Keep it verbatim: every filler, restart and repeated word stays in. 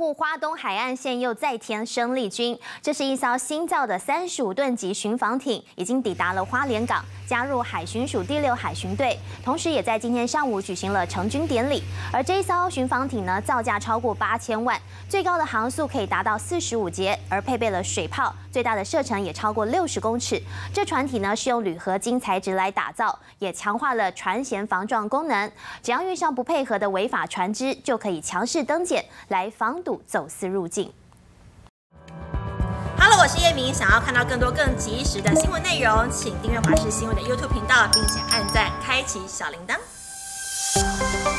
护花东海岸线又再添生力军。这是一艘新造的三十五吨级巡防艇，已经抵达了花莲港，加入海巡署第六海巡队，同时也在今天上午举行了成军典礼。而这一艘巡防艇呢，造价超过八千万，最高的航速可以达到四十五节，而配备了水炮，最大的射程也超过六十公尺。这船体呢是用铝合金材质来打造，也强化了船舷防撞功能。只要遇上不配合的违法船只，就可以强势登检来防堵走私入境。 Hello， 我是叶明，想要看到更多更及时的新闻内容，请订阅华视新闻的 YouTube 频道，并且按赞，开启小铃铛。